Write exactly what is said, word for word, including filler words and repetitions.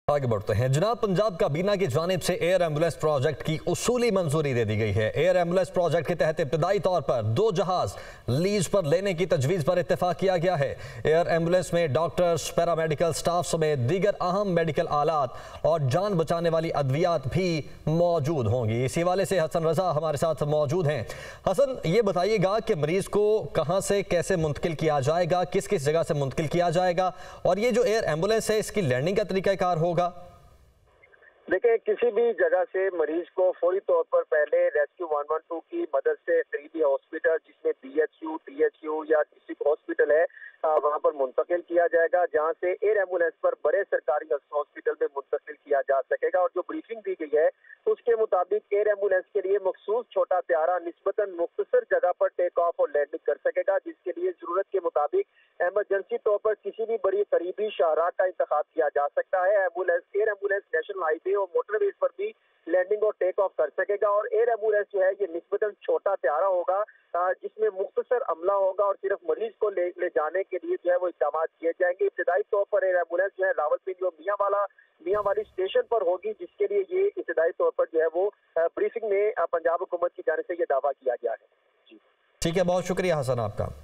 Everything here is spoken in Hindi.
आगे बढ़ते हैं जनाब। पंजाब काबीना की जानिब से एयर एम्बुलेंस प्रोजेक्ट की उसूली मंजूरी दे दी गई है। एयर एम्बुलेंस प्रोजेक्ट के तहत इब्तदाई तौर पर दो जहाज लीज पर लेने की तजवीज़ पर इत्तेफाक किया गया है। एयर एम्बुलेंस में डॉक्टर्स, पैरामेडिकल स्टाफ समेत दीगर अहम मेडिकल आलात और जान बचाने वाली अद्वियात भी मौजूद होंगी। इसी हवाले से हसन रजा हमारे साथ मौजूद हैं। हसन, ये बताइएगा कि मरीज को कहाँ से कैसे मुंतकिल किया जाएगा, किस किस जगह से मुंतकिल किया जाएगा, और ये जो एयर एम्बुलेंस है इसकी लैंडिंग का तरीकाकार होगा? देखिए, किसी भी जगह से मरीज को फौरी तौर पर पहले रेस्क्यू एक सौ बारह की मदद से करीबी हॉस्पिटल, जिसमें बीएचयू, टीएचयू या डिस्ट्रिक्ट हॉस्पिटल है, वहां पर मुंतकिल किया जाएगा, जहां से एयर एम्बुलेंस पर बड़े सरकारी हॉस्पिटल में मुंतकिल किया जा सकेगा। और जो ब्रीफिंग दी गई है उसके मुताबिक एयर एम्बुलेंस के लिए मखसूस छोटा त्यारा निस्बतन मुख्तसर जगह पर टेक ऑफ और लैंडिंग कर सकेगा, जिसके लिए जरूरत के मुताबिक इमरजेंसी तौर पर किसी भी बड़ी करीबी शाहराह का इंतखाब किया जा सकता है। Ambulance air ambulance national highway और मोटरवेज पर भी लैंडिंग और टेक ऑफ कर सकेगा। और एयर एम्बुलेंस जो है ये निस्बतन छोटा त्यारा होगा, जिसमें मुख्तसर अमला होगा और सिर्फ मरीज को ले, ले जाने के लिए जो है वो इक़दाम किए जाएंगे। इब्तदाई तौर पर एयर एम्बुलेंस जो है रावलपिंडी और मियां वाला मियां वाली स्टेशन पर होगी, जिसके लिए ये इब्तदाई तौर पर जो है वो ब्रीफिंग में पंजाब हुकूमत की जानिब से ये दावा किया गया है। जी ठीक है, बहुत शुक्रिया हसन आपका।